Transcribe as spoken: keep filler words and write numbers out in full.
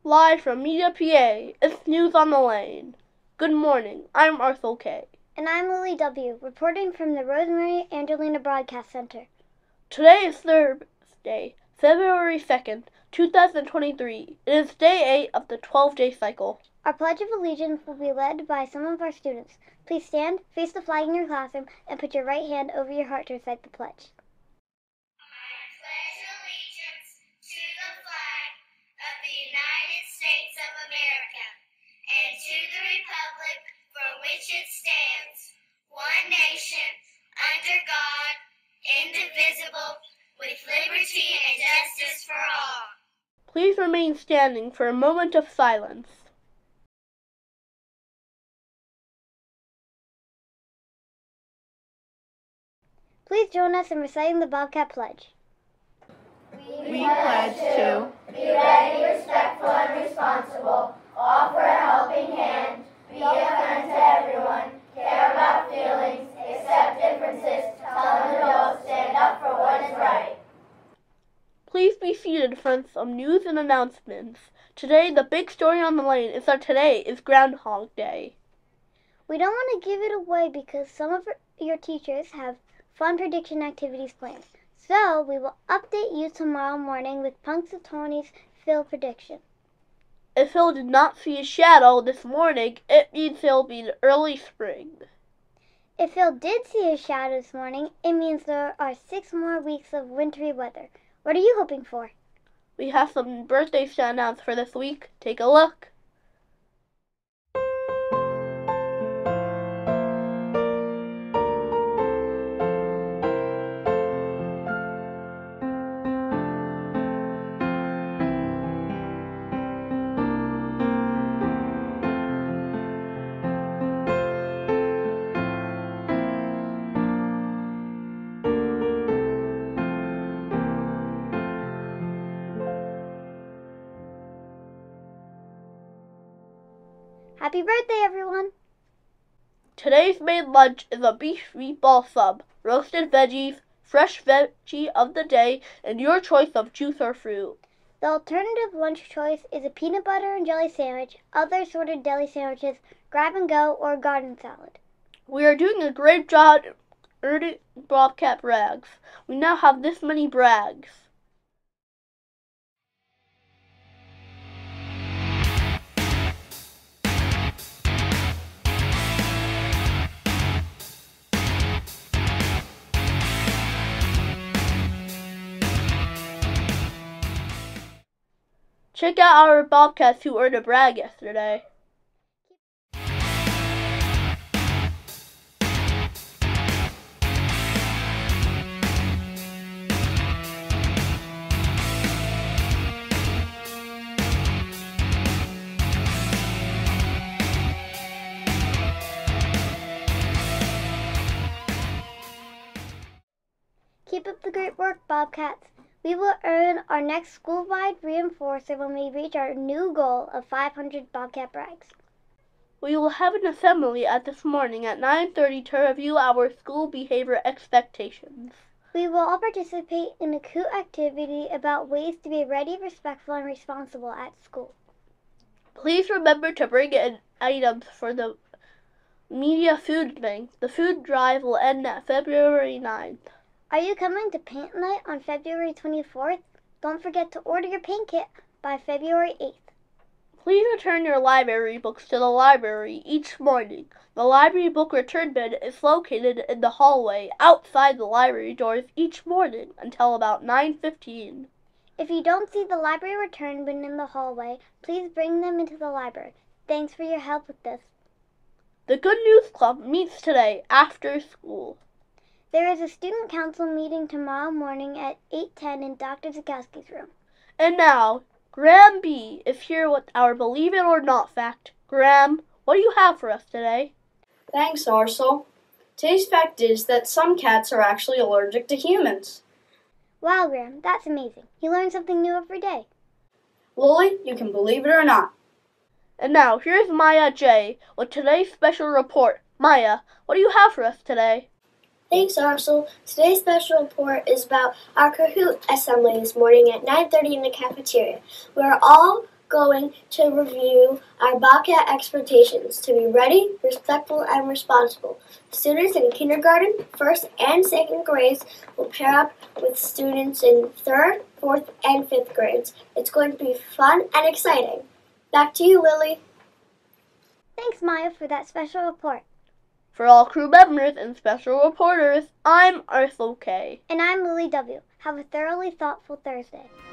Live from Media P A, it's News on the Lane. Good morning, I'm Arthur K. And I'm Lily W., reporting from the Rosemary Angelina Broadcast Center. Today is Thursday, February second, two thousand twenty-three. It is day eight of the twelve-day cycle. Our Pledge of Allegiance will be led by some of our students. Please stand, face the flag in your classroom, and put your right hand over your heart to recite the pledge. States of America, and to the republic for which it stands, one nation, under God, indivisible, with liberty and justice for all. Please remain standing for a moment of silence. Please join us in reciting the Bobcat Pledge. We, we pledge to be ready, respectful, and responsible, offer a helping hand, be a friend to everyone, care about feelings, accept differences, tell an adult, stand up for what is right. Please be seated for some news and announcements. Today, the big story on the lane is that today is Groundhog Day. We don't want to give it away because some of your teachers have fun prediction activities planned. So, we will update you tomorrow morning with Punxsutawney's Phil prediction. If Phil did not see a shadow this morning, it means it'll be early spring. If Phil did see a shadow this morning, it means there are six more weeks of wintry weather. What are you hoping for? We have some birthdays to announce for this week. Take a look. Happy birthday, everyone! Today's main lunch is a beef meatball sub, roasted veggies, fresh veggie of the day, and your choice of juice or fruit. The alternative lunch choice is a peanut butter and jelly sandwich, other assorted deli sandwiches, grab-and-go, or garden salad. We are doing a great job earning Bobcat brags. We now have this many brags. Check out our Bobcats who earned a brag yesterday. Keep up the great work, Bobcats. We will earn our next school-wide reinforcer when we reach our new goal of five hundred Bobcat brags. We will have an assembly at this morning at nine thirty to review our school behavior expectations. We will all participate in a cool activity about ways to be ready, respectful, and responsible at school. Please remember to bring in items for the media food bank. The food drive will end at February ninth. Are you coming to paint night on February twenty-fourth? Don't forget to order your paint kit by February eighth. Please return your library books to the library each morning. The library book return bin is located in the hallway outside the library doors each morning until about nine fifteen. If you don't see the library return bin in the hallway, please bring them into the library. Thanks for your help with this. The Good News Club meets today after school. There is a student council meeting tomorrow morning at eight ten in Doctor Zakowski's room. And now, Graham B. is here with our Believe It or Not fact. Graham, what do you have for us today? Thanks, Arcel. Today's fact is that some cats are actually allergic to humans. Wow, Graham, that's amazing. You learn something new every day. Lily, you can believe it or not. And now, here's Maya J. with today's special report. Maya, what do you have for us today? Thanks, Arcel. Today's special report is about our Kahoot assembly this morning at nine thirty in the cafeteria, where all going to review our Bobcat expectations to be ready, respectful, and responsible. Students in kindergarten, first, and second grades will pair up with students in third, fourth, and fifth grades. It's going to be fun and exciting. Back to you, Lily. Thanks, Maya, for that special report. For all crew members and special reporters, I'm Arthur K. And I'm Lily W. Have a thoroughly thoughtful Thursday.